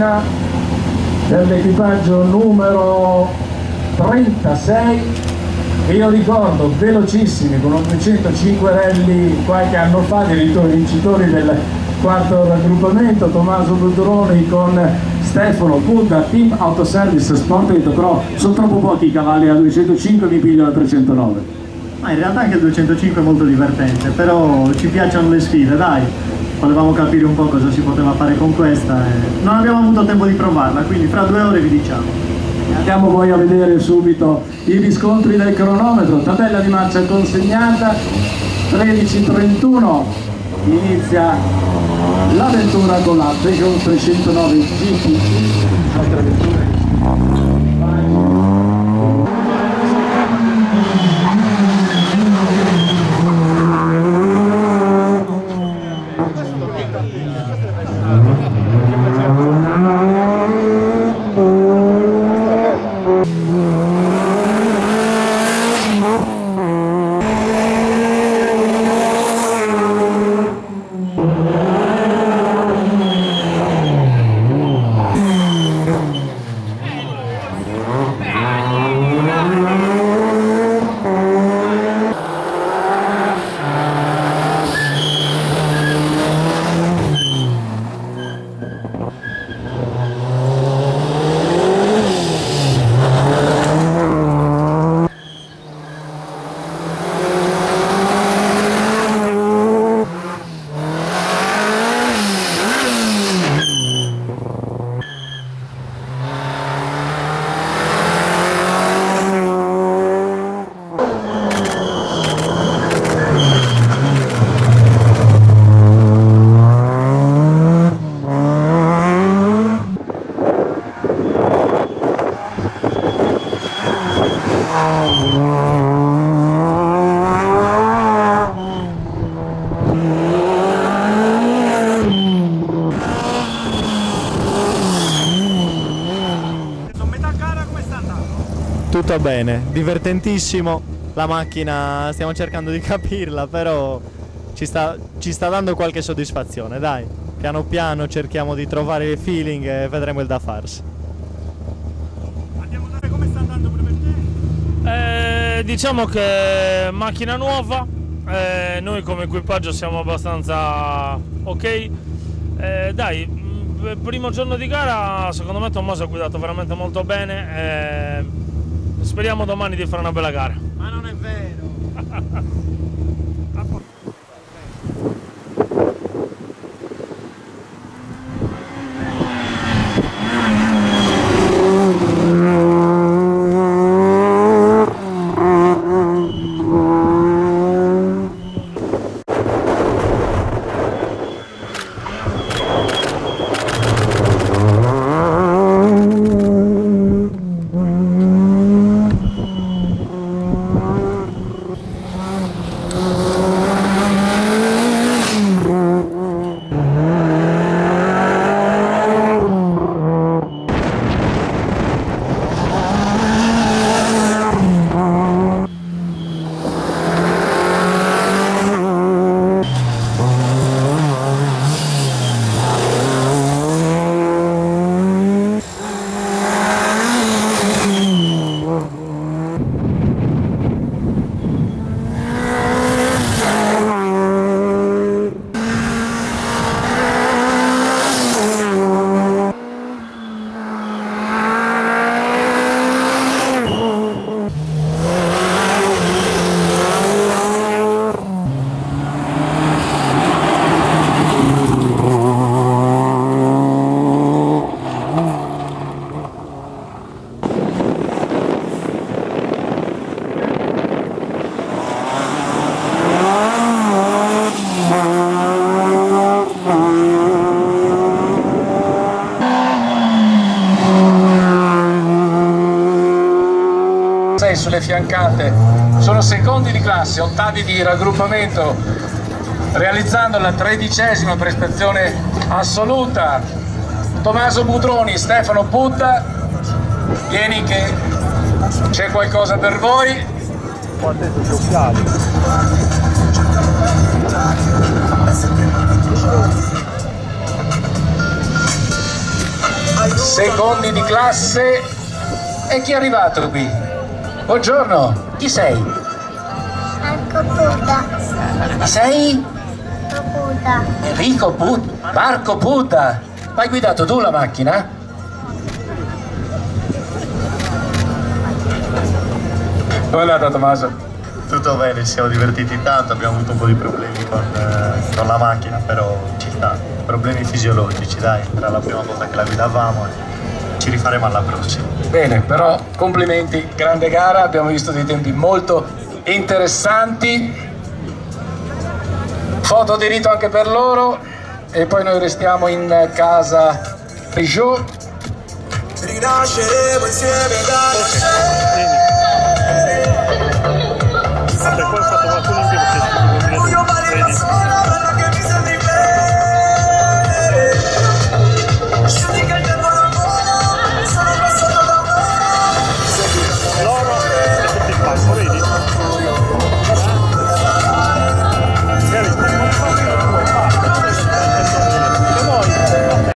macchina dell'equipaggio numero 36, che io ricordo velocissimi, con 805 rally qualche anno fa, addirittura vincitori del quarto raggruppamento, Tommaso Budroni con Stefano Pudda, Team Autoservice Sport Pro. Sono troppo pochi i cavalli a 205, mi piglio la 309. Ma in realtà anche il 205 è molto divertente, però ci piacciono le sfide, dai. Volevamo capire un po' cosa si poteva fare con questa e non abbiamo avuto tempo di provarla, quindi fra 2 ore vi diciamo. Andiamo poi a vedere subito i riscontri del cronometro, tabella di marcia consegnata, 13:31, inizia l'avventura con la Peugeot 309 GTI, altre avventure. Tutto bene, divertentissimo, la macchina stiamo cercando di capirla, però ci sta dando qualche soddisfazione, dai. Piano piano cerchiamo di trovare il feeling e vedremo il da farsi. Andiamo a vedere come sta andando per te? Diciamo che macchina nuova, noi come equipaggio siamo abbastanza ok. Dai, primo giorno di gara secondo me Tommaso ha guidato veramente molto bene. Speriamo domani di fare una bella gara. Ma non è vero! Sulle fiancate sono secondi di classe, ottavi di raggruppamento, realizzando la 13ª prestazione assoluta. Tommaso Budroni, Stefano Pudda, vieni che c'è qualcosa per voi. Guardate gli occhiali. secondi di classe. E chi è arrivato qui? Buongiorno, chi sei? Marco Buda. Chi sei? Buda. Enrico Buda. Marco Buda. Ma hai guidato tu la macchina? Come è andata, Tommaso? Tutto bene, ci siamo divertiti tanto, abbiamo avuto un po' di problemi con la macchina, però ci sta. Problemi fisiologici, dai, era la prima volta che la guidavamo e ci rifaremo alla prossima. Bene, però complimenti, grande gara, abbiamo visto dei tempi molto interessanti. Foto di rito anche per loro e poi noi restiamo in casa Peugeot. Rinasceremo insieme, dai.